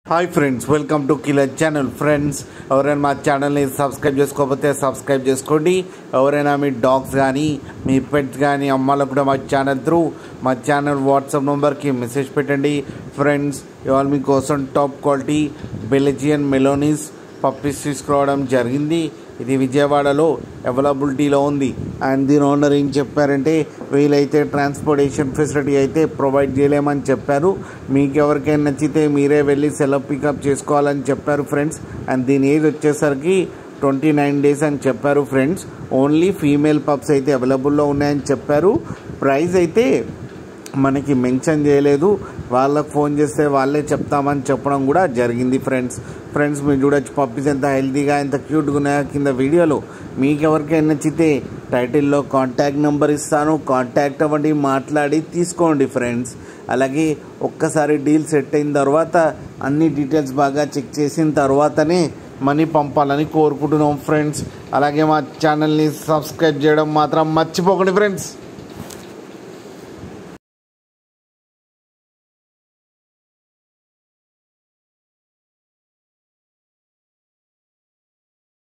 Hi friends, welcome to killer channel. Friends, ఎవరైనా మా ఛానల్ని సబ్స్క్రైబ్ చేసుకోకపోతే సబ్స్క్రైబ్ చేసుకోండి. ఎవరైనా మీ డాగ్స్ కానీ మీ పెట్స్ కానీ అమ్మాలకు కూడా మా ఛానల్ వాట్సాప్ నెంబర్కి మెసేజ్ పెట్టండి. ఫ్రెండ్స్, ఇవాళ మీకోసం top quality Belgian Malinois puppies తీసుకురావడం జరిగింది. ఇది విజయవాడలో అవైలబిలిటీలో ఉంది. అండ్ దీని ఓనర్ ఏం చెప్పారంటే, వీలైతే ట్రాన్స్పోర్టేషన్ ఫెసిలిటీ అయితే ప్రొవైడ్ చేయలేమని చెప్పారు. మీకు ఎవరికైనా నచ్చితే మీరే వెళ్ళి సెలవు పికప్ చేసుకోవాలని చెప్పారు ఫ్రెండ్స్. అండ్ దీని ఏజ్ వచ్చేసరికి 29 days అని చెప్పారు ఫ్రెండ్స్. ఓన్లీ ఫీమేల్ పప్స్ అయితే అవైలబుల్లో ఉన్నాయని చెప్పారు. ప్రైస్ అయితే మనకి మెన్షన్ చేయలేదు. వాళ్ళకు ఫోన్ చేస్తే వాళ్ళే చెప్తామని చెప్పడం కూడా జరిగింది ఫ్రెండ్స్. మీరు చూడొచ్చు పప్పీస్ ఎంత హెల్తీగా ఎంత క్యూట్గా ఉన్నాయో కింద వీడియోలో. మీకు ఎవరికైనా నచ్చితే టైటిల్లో కాంటాక్ట్ నెంబర్ ఇస్తాను, కాంటాక్ట్ అవ్వండి, మాట్లాడి తీసుకోండి ఫ్రెండ్స్. అలాగే ఒక్కసారి డీల్ సెట్ అయిన తర్వాత అన్ని డీటెయిల్స్ బాగా చెక్ చేసిన తర్వాతనే మనీ పంపాలని కోరుకుంటున్నాం ఫ్రెండ్స్. అలాగే మా ఛానల్ని సబ్స్క్రైబ్ చేయడం మాత్రం మర్చిపోకండి ఫ్రెండ్స్.